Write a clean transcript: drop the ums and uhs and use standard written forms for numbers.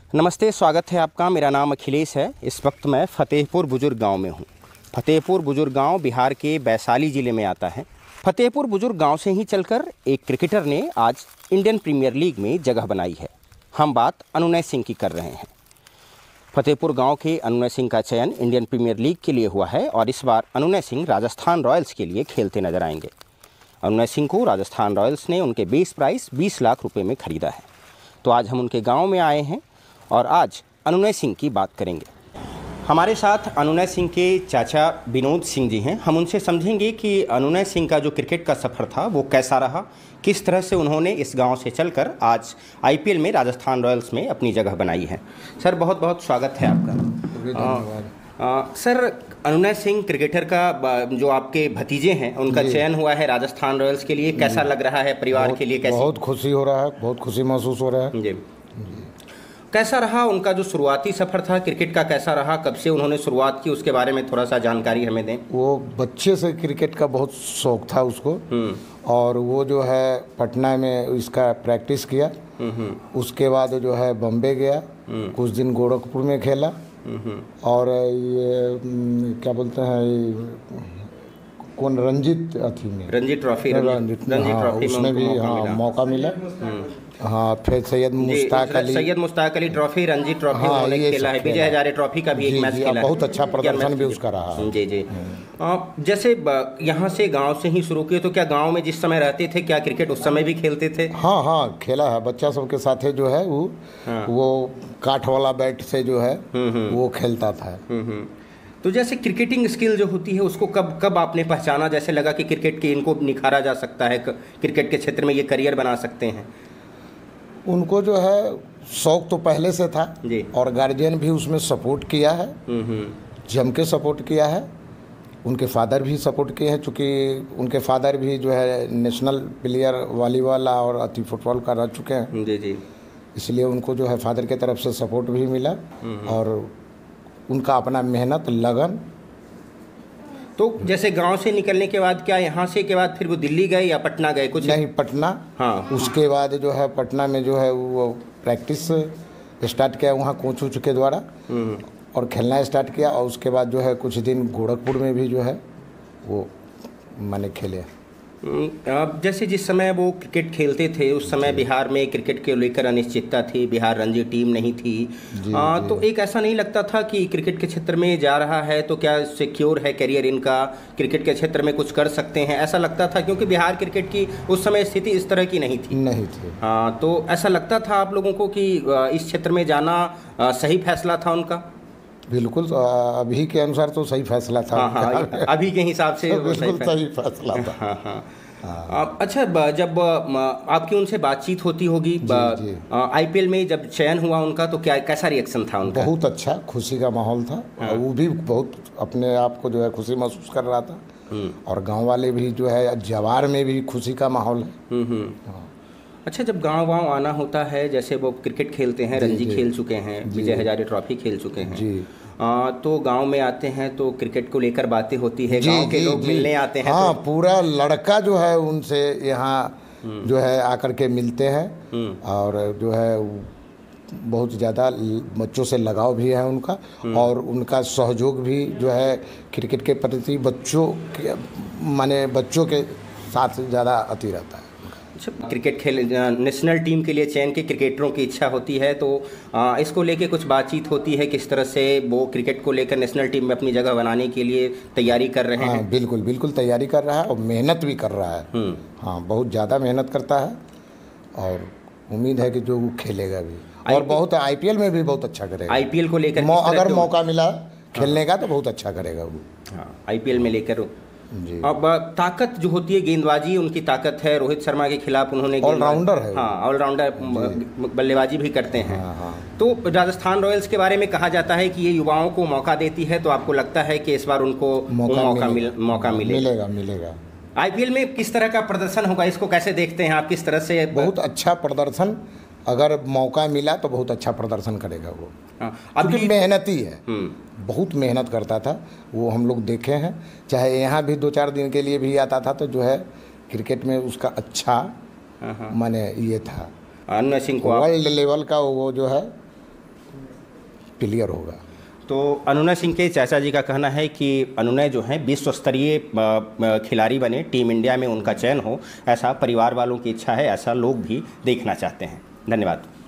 नमस्ते, स्वागत है आपका। मेरा नाम अखिलेश है। इस वक्त मैं फ़तेहपुर बुजुर्ग गांव में हूं। फ़तेहपुर बुजुर्ग गांव बिहार के वैशाली ज़िले में आता है। फ़तेहपुर बुजुर्ग गांव से ही चलकर एक क्रिकेटर ने आज इंडियन प्रीमियर लीग में जगह बनाई है। हम बात अनुनय सिंह की कर रहे हैं। फ़तेहपुर गांव के अनुनय सिंह का चयन इंडियन प्रीमियर लीग के लिए हुआ है और इस बार अनुनय सिंह राजस्थान रॉयल्स के लिए खेलते नजर आएंगे। अनुनय सिंह को राजस्थान रॉयल्स ने उनके बेस प्राइस 20 लाख रुपये में खरीदा है। तो आज हम उनके गाँव में आए हैं और आज अनुनय सिंह की बात करेंगे। हमारे साथ अनुनय सिंह के चाचा विनोद सिंह जी हैं। हम उनसे समझेंगे कि अनुनय सिंह का जो क्रिकेट का सफ़र था वो कैसा रहा, किस तरह से उन्होंने इस गांव से चलकर आज आईपीएल में राजस्थान रॉयल्स में अपनी जगह बनाई है। सर, बहुत बहुत स्वागत है आपका। सर, अनुनय सिंह क्रिकेटर का जो आपके भतीजे हैं उनका चयन हुआ है राजस्थान रॉयल्स के लिए, कैसा लग रहा है परिवार के लिए? कैसे? बहुत खुशी हो रहा है, बहुत खुशी महसूस हो रहा है जी। कैसा रहा उनका जो शुरुआती सफ़र था क्रिकेट का, कैसा रहा? कब से उन्होंने शुरुआत की, उसके बारे में थोड़ा सा जानकारी हमें दें। वो बच्चे से क्रिकेट का बहुत शौक था उसको और वो जो है पटना में इसका प्रैक्टिस किया। उसके बाद जो है बम्बे गया, कुछ दिन गोरखपुर में खेला और ये क्या बोलते हैं कौन रंजीत ट्रॉफी उसमें भी मौका मिला। हाँ, फिर सैयद मुश्ताक अली ट्रॉफी, रणजी ट्रॉफी उन्होंने खेला है। विजय हजारे ट्रॉफी का भी एक मैच खेला है। बहुत अच्छा प्रदर्शन भी उसका रहा है। जी जी। जैसे यहाँ से गांव से ही शुरू किए, तो क्या गांव में जिस समय रहते थे क्या क्रिकेट उस समय भी खेलते थे? हाँ, खेला है। बच्चा सबके साथ जो है वो काठ वाला बैट से जो है वो खेलता था। तो जैसे क्रिकेटिंग स्किल जो होती है उसको कब आपने पहचाना, जैसे लगा कि क्रिकेट के इनको निखारा जा सकता है, क्रिकेट के क्षेत्र में ये करियर बना सकते हैं? उनको जो है शौक तो पहले से था और गार्जियन भी उसमें सपोर्ट किया है, जम के सपोर्ट किया है। उनके फादर भी सपोर्ट किए हैं, चूँकि उनके फादर भी जो है नेशनल प्लेयर वॉलीबॉल और अति फुटबॉल का रह चुके हैं। जी। इसलिए उनको जो है फादर की तरफ से सपोर्ट भी मिला और उनका अपना मेहनत लगन। तो जैसे गांव से निकलने के बाद क्या यहाँ से के बाद फिर वो दिल्ली गए या पटना गए? कुछ नहीं, पटना। हाँ। उसके बाद जो है पटना में जो है वो प्रैक्टिस स्टार्ट किया वहाँ कोच वोच के द्वारा और खेलना स्टार्ट किया और उसके बाद जो है कुछ दिन गोरखपुर में भी जो है वो मैंने खेले। जैसे जिस समय वो क्रिकेट खेलते थे उस समय बिहार में क्रिकेट के लेकर अनिश्चितता थी, बिहार रणजी टीम नहीं थी। तो एक ऐसा नहीं लगता था कि क्रिकेट के क्षेत्र में जा रहा है तो क्या सिक्योर है करियर इनका, क्रिकेट के क्षेत्र में कुछ कर सकते हैं, ऐसा लगता था? क्योंकि बिहार क्रिकेट की उस समय स्थिति इस तरह की नहीं थी। हाँ, तो ऐसा लगता था आप लोगों को कि इस क्षेत्र में जाना सही फैसला था उनका? बिल्कुल, अभी के अनुसार तो सही फैसला था। हाँ, अभी के हिसाब से बिल्कुल सही फैसला था। अच्छा, जब आपकी उनसे बातचीत होती होगी आईपीएल में जब चयन हुआ उनका, तो क्या कैसा रिएक्शन था उनका? बहुत अच्छा, खुशी का माहौल था। वो भी बहुत अपने आप को जो है खुशी महसूस कर रहा था और गांव वाले भी जो है जवार में भी खुशी का माहौल है। अच्छा, जब गांव आना होता है, जैसे वो क्रिकेट खेलते हैं, रणजी खेल चुके हैं, विजय हजारे ट्रॉफी खेल चुके हैं जी, तो गांव में आते हैं तो क्रिकेट को लेकर बातें होती है, गांव के लोग मिलने आते हैं। हाँ, पूरा लड़का जो है उनसे यहाँ जो है आकर के मिलते हैं और जो है बहुत ज़्यादा बच्चों से लगाव भी है उनका और उनका सहयोग भी जो है क्रिकेट के प्रति बच्चों के साथ ज़्यादा अति रहता है। क्रिकेट खेल नेशनल टीम के लिए चयन के क्रिकेटरों की इच्छा होती है, तो इसको लेके कुछ बातचीत होती है, किस तरह से वो क्रिकेट को लेकर नेशनल टीम में अपनी जगह बनाने के लिए तैयारी कर रहे हैं? बिल्कुल तैयारी कर रहा है और मेहनत भी कर रहा है। हाँ, बहुत ज़्यादा मेहनत करता है और उम्मीद है कि जो वो खेलेगा भी और बहुत आईपीएल में भी बहुत अच्छा करेगा। आईपीएल को लेकर अगर मौका मिला खेलने का तो बहुत अच्छा करेगा वो। हाँ, आईपीएल में लेकर अब ताकत जो होती है, गेंदबाजी उनकी ताकत है। रोहित शर्मा के खिलाफ उन्होंने ऑलराउंडर है। हाँ, ऑलराउंडर बल्लेबाजी भी करते हैं। हाँ। तो राजस्थान रॉयल्स के बारे में कहा जाता है कि ये युवाओं को मौका देती है, तो आपको लगता है कि इस बार उनको मौका मिलेगा? आईपीएल में किस तरह का प्रदर्शन होगा, इसको कैसे देखते हैं आप? किस तरह से? बहुत अच्छा प्रदर्शन, अगर मौका मिला तो बहुत अच्छा प्रदर्शन करेगा वो। अभी मेहनती है, बहुत मेहनत करता था वो, हम लोग देखे हैं। चाहे यहाँ भी 2-4 दिन के लिए भी आता था तो जो है क्रिकेट में उसका अच्छा माने ये था। अनुनय सिंह को वर्ल्ड लेवल का वो जो है क्लियर होगा। तो अनुनय सिंह के चाचा जी का कहना है कि अनुनय जो है विश्व स्तरीय खिलाड़ी बने, टीम इंडिया में उनका चयन हो, ऐसा परिवार वालों की इच्छा है, ऐसा लोग भी देखना चाहते हैं। धन्यवाद।